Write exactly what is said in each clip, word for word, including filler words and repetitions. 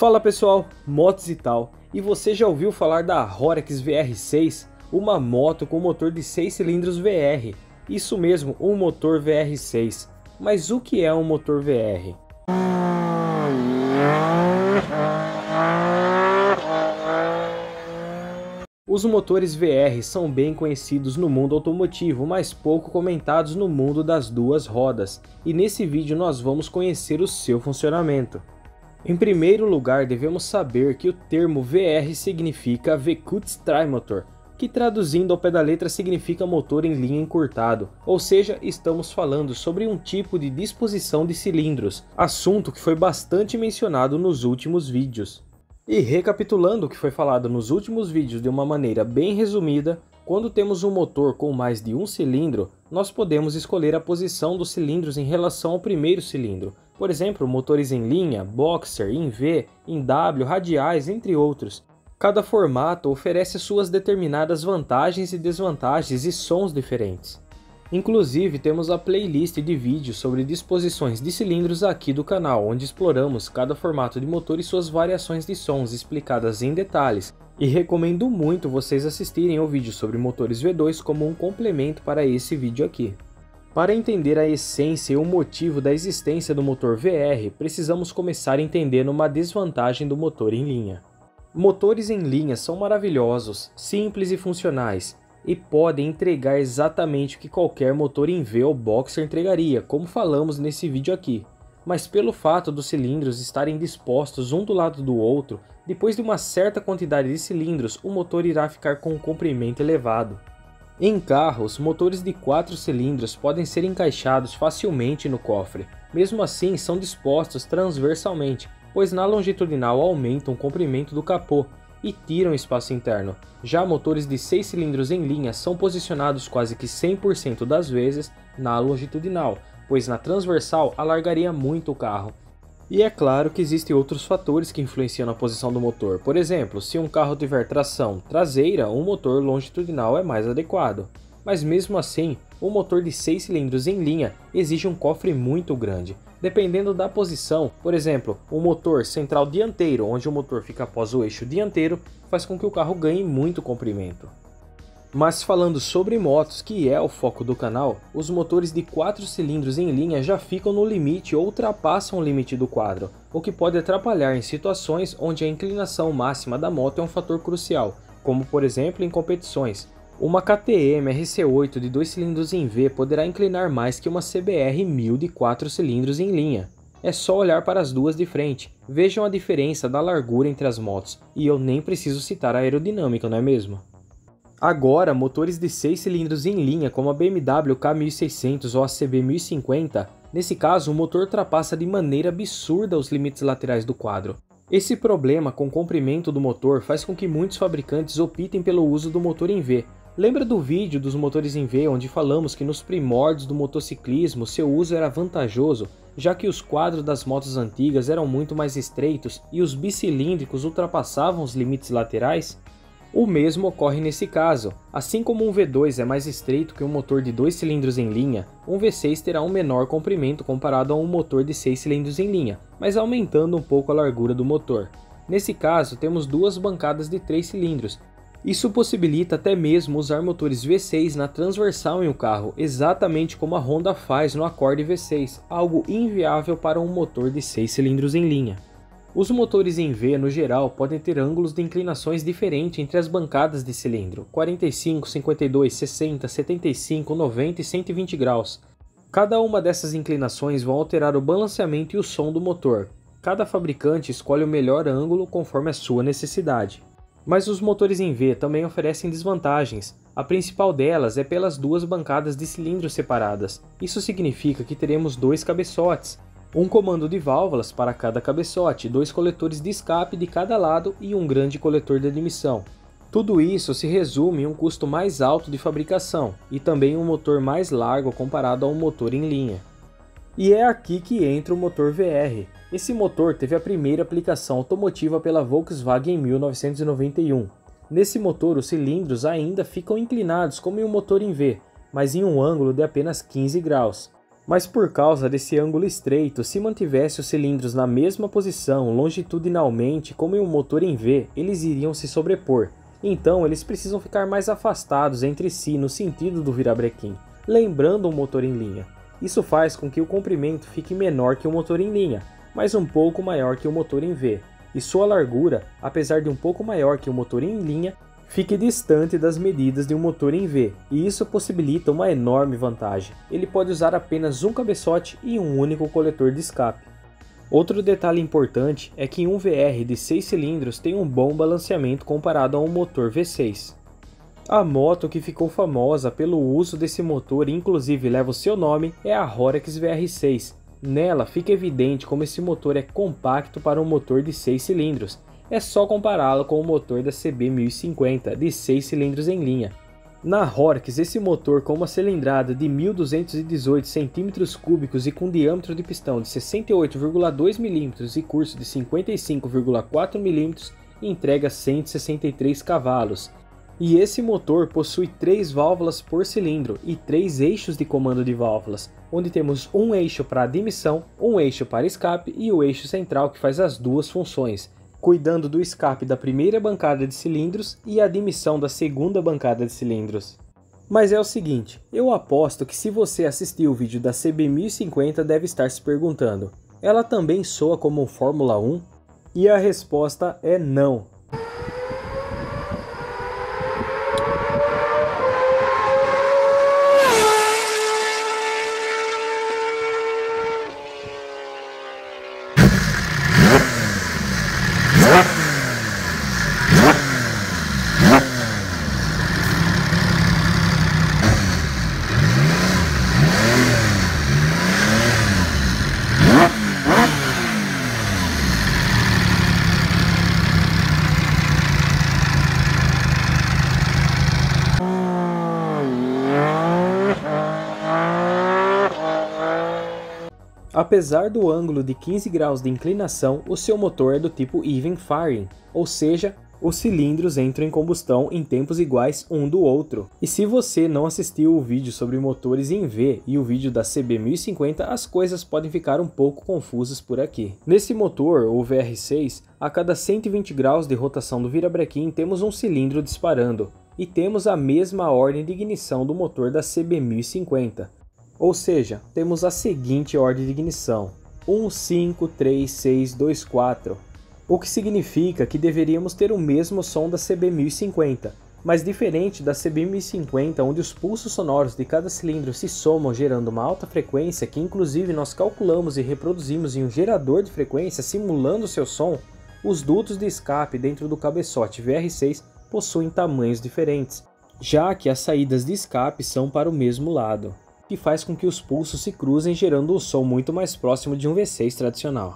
Fala pessoal, motos e tal, e você já ouviu falar da Rorex V R seis? Uma moto com motor de seis cilindros V R, isso mesmo, um motor V R seis. Mas o que é um motor V R? Os motores V R são bem conhecidos no mundo automotivo, mas pouco comentados no mundo das duas rodas, e nesse vídeo nós vamos conhecer o seu funcionamento. Em primeiro lugar, devemos saber que o termo V R significa Verkehrstreibmotor, que traduzindo ao pé da letra significa motor em linha encurtado, ou seja, estamos falando sobre um tipo de disposição de cilindros, assunto que foi bastante mencionado nos últimos vídeos. E recapitulando o que foi falado nos últimos vídeos de uma maneira bem resumida, quando temos um motor com mais de um cilindro, nós podemos escolher a posição dos cilindros em relação ao primeiro cilindro. Por exemplo, motores em linha, boxer, em V, em W, radiais, entre outros. Cada formato oferece suas determinadas vantagens e desvantagens e sons diferentes. Inclusive, temos a playlist de vídeos sobre disposições de cilindros aqui do canal, onde exploramos cada formato de motor e suas variações de sons explicadas em detalhes. E recomendo muito vocês assistirem ao vídeo sobre motores V dois como um complemento para esse vídeo aqui. Para entender a essência e o motivo da existência do motor V R, precisamos começar entendendo uma desvantagem do motor em linha. Motores em linha são maravilhosos, simples e funcionais, e podem entregar exatamente o que qualquer motor em V ou boxer entregaria, como falamos nesse vídeo aqui. Mas pelo fato dos cilindros estarem dispostos um do lado do outro, depois de uma certa quantidade de cilindros, o motor irá ficar com um comprimento elevado. Em carros, motores de quatro cilindros podem ser encaixados facilmente no cofre. Mesmo assim, são dispostos transversalmente, pois na longitudinal aumentam o comprimento do capô e tiram espaço interno. Já motores de seis cilindros em linha são posicionados quase que cem por cento das vezes na longitudinal, pois na transversal alargaria muito o carro. E é claro que existem outros fatores que influenciam na posição do motor. Por exemplo, se um carro tiver tração traseira, um motor longitudinal é mais adequado. Mas mesmo assim, um motor de seis cilindros em linha exige um cofre muito grande. Dependendo da posição, por exemplo, um motor central dianteiro, onde o motor fica após o eixo dianteiro, faz com que o carro ganhe muito comprimento. Mas falando sobre motos, que é o foco do canal, os motores de quatro cilindros em linha já ficam no limite ou ultrapassam o limite do quadro, o que pode atrapalhar em situações onde a inclinação máxima da moto é um fator crucial, como por exemplo em competições. Uma K T M R C oito de dois cilindros em V poderá inclinar mais que uma C B R mil de quatro cilindros em linha. É só olhar para as duas de frente, vejam a diferença da largura entre as motos, e eu nem preciso citar a aerodinâmica, não é mesmo? Agora, motores de seis cilindros em linha como a B M W K mil e seiscentos ou a C B mil e cinquenta, nesse caso o motor ultrapassa de maneira absurda os limites laterais do quadro. Esse problema com o comprimento do motor faz com que muitos fabricantes optem pelo uso do motor em V. Lembra do vídeo dos motores em V onde falamos que nos primórdios do motociclismo seu uso era vantajoso, já que os quadros das motos antigas eram muito mais estreitos e os bicilíndricos ultrapassavam os limites laterais? O mesmo ocorre nesse caso. Assim como um V dois é mais estreito que um motor de dois cilindros em linha, um V seis terá um menor comprimento comparado a um motor de seis cilindros em linha, mas aumentando um pouco a largura do motor. Nesse caso, temos duas bancadas de três cilindros. Isso possibilita até mesmo usar motores V seis na transversal em um carro, exatamente como a Honda faz no Accord V seis, algo inviável para um motor de seis cilindros em linha. Os motores em V, no geral, podem ter ângulos de inclinações diferentes entre as bancadas de cilindro, quarenta e cinco, cinquenta e dois, sessenta, setenta e cinco, noventa e cento e vinte graus. Cada uma dessas inclinações vão alterar o balanceamento e o som do motor. Cada fabricante escolhe o melhor ângulo conforme a sua necessidade. Mas os motores em V também oferecem desvantagens. A principal delas é pelas duas bancadas de cilindros separadas. Isso significa que teremos dois cabeçotes, um comando de válvulas para cada cabeçote, dois coletores de escape de cada lado e um grande coletor de admissão. Tudo isso se resume em um custo mais alto de fabricação e também um motor mais largo comparado a um motor em linha. E é aqui que entra o motor V R. Esse motor teve a primeira aplicação automotiva pela Volkswagen em mil novecentos e noventa e um. Nesse motor os cilindros ainda ficam inclinados como em um motor em V, mas em um ângulo de apenas quinze graus. Mas por causa desse ângulo estreito, se mantivesse os cilindros na mesma posição longitudinalmente como em um motor em V, eles iriam se sobrepor. Então eles precisam ficar mais afastados entre si no sentido do virabrequim, lembrando um motor em linha. Isso faz com que o comprimento fique menor que o motor em linha, mas um pouco maior que o motor em V, e sua largura, apesar de um pouco maior que o motor em linha, fique distante das medidas de um motor em V, e isso possibilita uma enorme vantagem. Ele pode usar apenas um cabeçote e um único coletor de escape. Outro detalhe importante é que um V R de seis cilindros tem um bom balanceamento comparado a um motor V seis. A moto que ficou famosa pelo uso desse motor e inclusive leva o seu nome é a Rorex V R seis. Nela fica evidente como esse motor é compacto para um motor de seis cilindros. É só compará-lo com o motor da C B mil e cinquenta de seis cilindros em linha. Na Rorex, esse motor com uma cilindrada de mil duzentos e dezoito centímetros cúbicos e com diâmetro de pistão de sessenta e oito vírgula dois milímetros e curso de cinquenta e cinco vírgula quatro milímetros, entrega cento e sessenta e três cavalos. E esse motor possui três válvulas por cilindro e três eixos de comando de válvulas, onde temos um eixo para admissão, um eixo para escape e o eixo central que faz as duas funções, cuidando do escape da primeira bancada de cilindros e a admissão da segunda bancada de cilindros. Mas é o seguinte, eu aposto que se você assistiu o vídeo da C B mil e cinquenta deve estar se perguntando, ela também soa como um Fórmula um? E a resposta é não. Apesar do ângulo de quinze graus de inclinação, o seu motor é do tipo even firing, ou seja, os cilindros entram em combustão em tempos iguais um do outro. E se você não assistiu o vídeo sobre motores em V e o vídeo da C B mil e cinquenta, as coisas podem ficar um pouco confusas por aqui. Nesse motor, o V R seis, a cada cento e vinte graus de rotação do virabrequim temos um cilindro disparando, e temos a mesma ordem de ignição do motor da C B mil e cinquenta. Ou seja, temos a seguinte ordem de ignição, um, cinco, três, seis, dois, quatro, o que significa que deveríamos ter o mesmo som da C B mil e cinquenta, mas diferente da C B mil e cinquenta, onde os pulsos sonoros de cada cilindro se somam gerando uma alta frequência que inclusive nós calculamos e reproduzimos em um gerador de frequência simulando seu som, os dutos de escape dentro do cabeçote V R seis possuem tamanhos diferentes, já que as saídas de escape são para o mesmo lado, que faz com que os pulsos se cruzem gerando um som muito mais próximo de um V seis tradicional.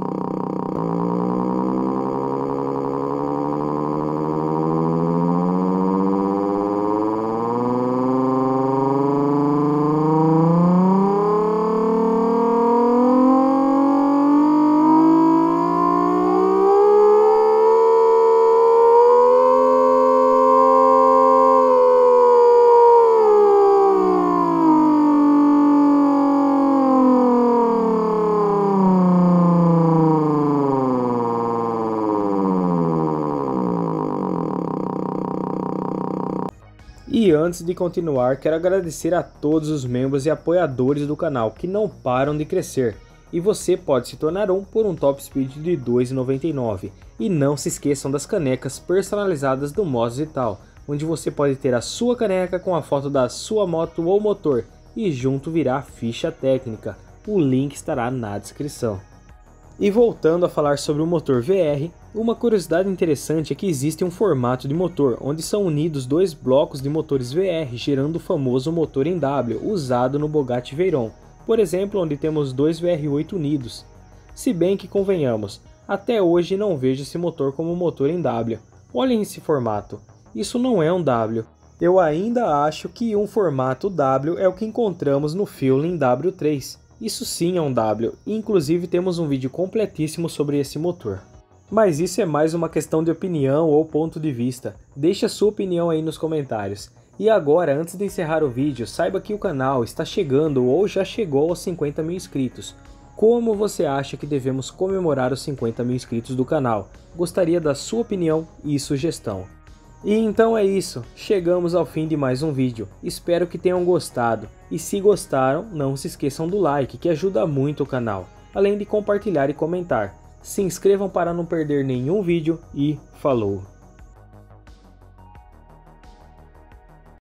E antes de continuar, quero agradecer a todos os membros e apoiadores do canal que não param de crescer. E você pode se tornar um por um top speed de dois reais e noventa e nove centavos. E não se esqueçam das canecas personalizadas do Motos e Tal, onde você pode ter a sua caneca com a foto da sua moto ou motor e junto virá a ficha técnica. O link estará na descrição. E voltando a falar sobre o motor V R, uma curiosidade interessante é que existe um formato de motor, onde são unidos dois blocos de motores V R, gerando o famoso motor em W, usado no Bugatti Veyron, por exemplo, onde temos dois V R oito unidos. Se bem que convenhamos, até hoje não vejo esse motor como motor em W. Olhem esse formato, isso não é um W. Eu ainda acho que um formato W é o que encontramos no Feeling W três. Isso sim é um W, e inclusive temos um vídeo completíssimo sobre esse motor. Mas isso é mais uma questão de opinião ou ponto de vista, deixe a sua opinião aí nos comentários. E agora, antes de encerrar o vídeo, saiba que o canal está chegando ou já chegou aos cinquenta mil inscritos. Como você acha que devemos comemorar os cinquenta mil inscritos do canal? Gostaria da sua opinião e sugestão. E então é isso, chegamos ao fim de mais um vídeo, espero que tenham gostado, e se gostaram, não se esqueçam do like, que ajuda muito o canal, além de compartilhar e comentar. Se inscrevam para não perder nenhum vídeo e falou!